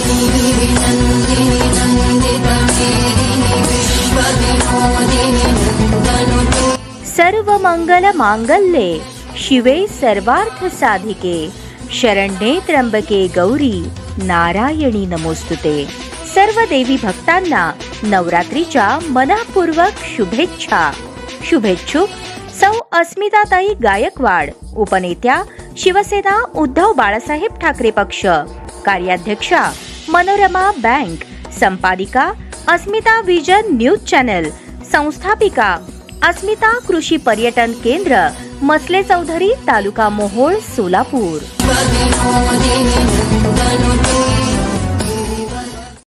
सर्व मंगल मांगल्ये शिवे सर्वार्थ साधिके शरण्ये त्र्यंबके गौरी नारायणी नमोस्तुते। सर्व देवी भक्तांना नवरात्रीच्या मनःपूर्वक शुभेच्छा। शुभेच्छुक सौ अस्मिताताई गायकवाड, उपनेत्या शिवसेना उद्धव बाळासाहेब ठाकरे पक्ष, कार्याध्यक्षा मनोरमा बँक, संपादिका अस्मिता विजन न्यूज चॅनल, संस्थापिका अस्मिता कृषी पर्यटन केंद्र, मसले चौधरी, तालुका मोहोळ, सोलापूर।